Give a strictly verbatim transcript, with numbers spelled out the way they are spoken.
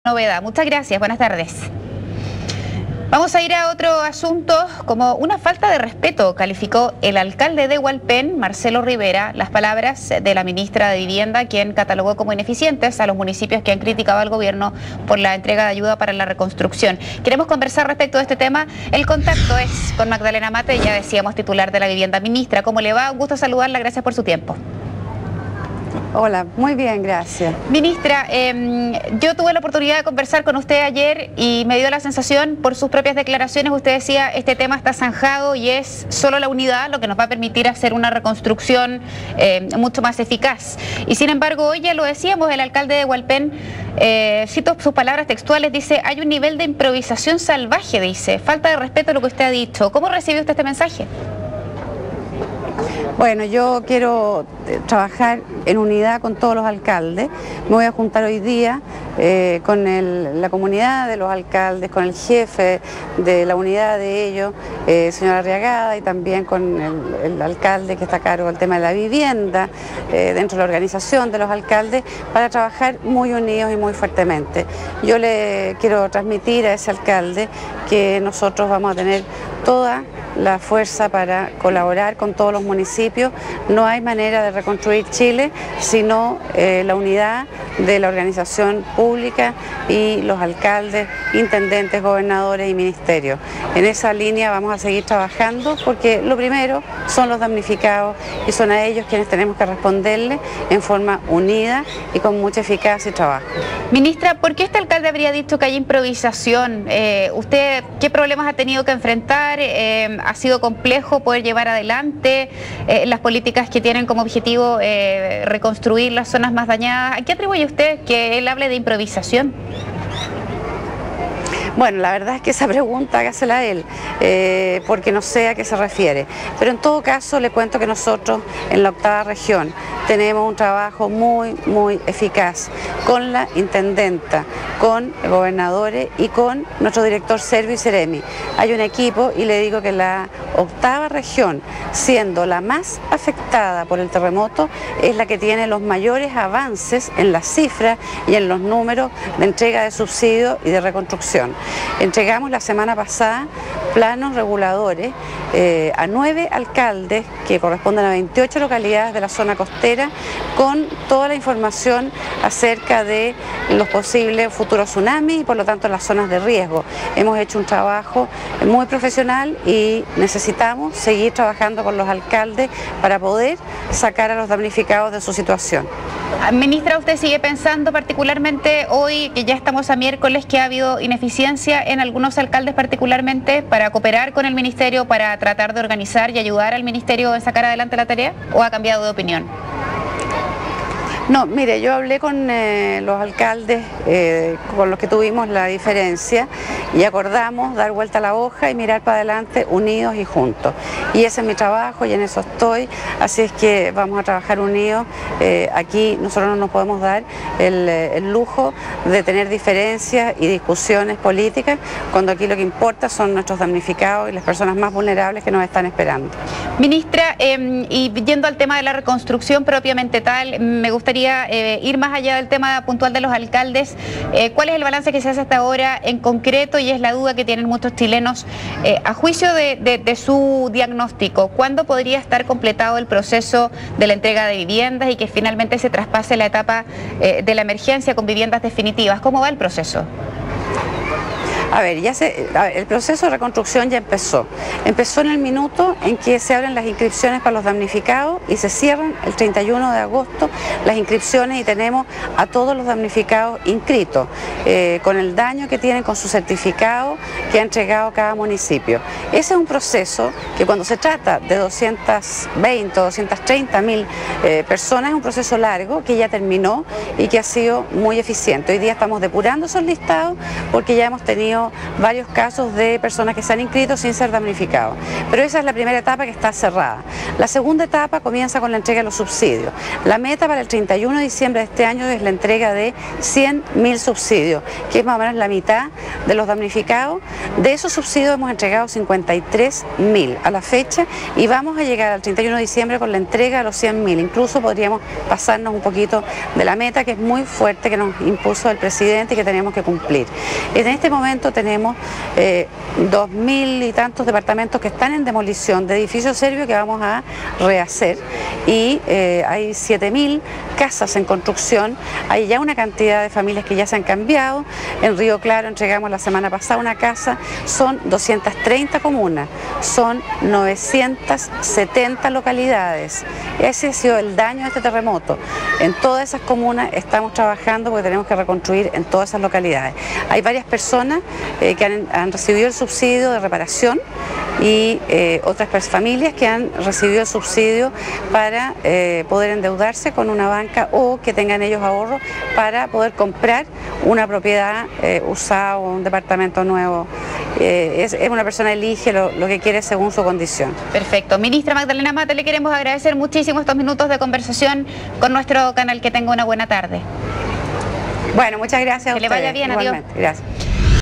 Novedad. Muchas gracias, buenas tardes. Vamos a ir a otro asunto. Como una falta de respeto calificó el alcalde de Hualpén, Marcelo Rivera, las palabras de la ministra de Vivienda, quien catalogó como ineficientes a los municipios que han criticado al gobierno por la entrega de ayuda para la reconstrucción. Queremos conversar respecto de este tema. El contacto es con Magdalena Mate, ya decíamos, titular de la Vivienda. Ministra, ¿cómo le va? Un gusto saludarla, gracias por su tiempo. Hola, muy bien, gracias. Ministra, eh, yo tuve la oportunidad de conversar con usted ayer y me dio la sensación, por sus propias declaraciones, usted decía, este tema está zanjado y es solo la unidad lo que nos va a permitir hacer una reconstrucción eh, mucho más eficaz. Y sin embargo, hoy ya lo decíamos, el alcalde de Hualpén, eh, cito sus palabras textuales, dice, hay un nivel de improvisación salvaje, dice, falta de respeto a lo que usted ha dicho. ¿Cómo recibió usted este mensaje? Bueno, yo quiero trabajar en unidad con todos los alcaldes. Me voy a juntar hoy día eh, con el, la comunidad de los alcaldes, con el jefe de la unidad de ellos, eh, señora Arriagada, y también con el, el alcalde que está a cargo del tema de la vivienda, eh, dentro de la organización de los alcaldes, para trabajar muy unidos y muy fuertemente. Yo le quiero transmitir a ese alcalde que nosotros vamos a tener toda la fuerza para colaborar con todos los municipios. No hay manera de reconstruir Chile sino eh, la unidad de la organización pública y los alcaldes, intendentes, gobernadores y ministerios. En esa línea vamos a seguir trabajando porque lo primero son los damnificados y son a ellos quienes tenemos que responderle en forma unida y con mucha eficacia y trabajo. Ministra, ¿por qué este alcalde habría dicho que hay improvisación? Eh, ¿Usted qué problemas ha tenido que enfrentar? Eh, ¿Ha sido complejo poder llevar adelante eh, las políticas que tienen como objetivo eh, reconstruir las zonas más dañadas? ¿A qué atribuye usted que él hable de improvisación? Bueno, la verdad es que esa pregunta hágasela a él, eh, porque no sé a qué se refiere. Pero en todo caso le cuento que nosotros en la octava región tenemos un trabajo muy, muy eficaz con la intendenta, con gobernadores y con nuestro director Servio y Seremi. Hay un equipo y le digo que la octava región, siendo la más afectada por el terremoto, es la que tiene los mayores avances en las cifras y en los números de entrega de subsidios y de reconstrucción. Entregamos la semana pasada planos reguladores eh, a nueve alcaldes que corresponden a veintiocho localidades de la zona costera con toda la información acerca de los posibles futuros tsunamis y por lo tanto las zonas de riesgo. Hemos hecho un trabajo muy profesional y necesitamos seguir trabajando con los alcaldes para poder sacar a los damnificados de su situación. Ministra, ¿usted sigue pensando particularmente hoy, que ya estamos a miércoles, que ha habido ineficiencia en algunos alcaldes particularmente para cooperar con el ministerio, para tratar de organizar y ayudar al ministerio en sacar adelante la tarea? ¿O ha cambiado de opinión? No, mire, yo hablé con eh, los alcaldes eh, con los que tuvimos la diferencia y acordamos dar vuelta a la hoja y mirar para adelante unidos y juntos. Y ese es mi trabajo y en eso estoy, así es que vamos a trabajar unidos. Eh, aquí nosotros no nos podemos dar el, el lujo de tener diferencias y discusiones políticas, cuando aquí lo que importa son nuestros damnificados y las personas más vulnerables que nos están esperando. Ministra, eh, y yendo al tema de la reconstrucción propiamente tal, me gustaría Eh, ir más allá del tema puntual de los alcaldes. Eh, ¿Cuál es el balance que se hace hasta ahora en concreto? Y es la duda que tienen muchos chilenos eh, a juicio de, de, de su diagnóstico. ¿Cuándo podría estar completado el proceso de la entrega de viviendas y que finalmente se traspase la etapa eh, de la emergencia con viviendas definitivas? ¿Cómo va el proceso? A ver, ya se, a ver, el proceso de reconstrucción ya empezó. Empezó en el minuto en que se abren las inscripciones para los damnificados y se cierran el treinta y uno de agosto las inscripciones y tenemos a todos los damnificados inscritos, eh, con el daño que tienen, con su certificado que ha entregado cada municipio. Ese es un proceso que cuando se trata de doscientas veinte o doscientas treinta mil eh, personas es un proceso largo que ya terminó y que ha sido muy eficiente. Hoy día estamos depurando esos listados porque ya hemos tenido tenido varios casos de personas que se han inscrito sin ser damnificados. Pero esa es la primera etapa que está cerrada. La segunda etapa comienza con la entrega de los subsidios. La meta para el treinta y uno de diciembre de este año es la entrega de cien mil subsidios, que es más o menos la mitad de los damnificados. De esos subsidios hemos entregado cincuenta y tres mil a la fecha y vamos a llegar al treinta y uno de diciembre con la entrega de los cien mil. Incluso podríamos pasarnos un poquito de la meta, que es muy fuerte, que nos impuso el presidente y que tenemos que cumplir. En este momento tenemos eh, dos mil y tantos departamentos que están en demolición de edificios serbios que vamos a rehacer y eh, hay siete mil casas en construcción, hay ya una cantidad de familias que ya se han cambiado. En Río Claro entregamos la semana pasada una casa, son doscientas treinta comunas, son novecientas setenta localidades. Ese ha sido el daño de este terremoto. En todas esas comunas estamos trabajando porque tenemos que reconstruir en todas esas localidades. Hay varias personas eh, que han, han recibido el subsidio de reparación y eh, otras familias que han recibido el subsidio para eh, poder endeudarse con una banca o que tengan ellos ahorros para poder comprar una propiedad eh, usada o un departamento nuevo. Eh, es, es una persona elige lo, lo que quiere según su condición. Perfecto. Ministra Magdalena Mata, le queremos agradecer muchísimo estos minutos de conversación con nuestro canal. Que tenga una buena tarde. Bueno, muchas gracias a Que le vaya bien, adiós. Gracias.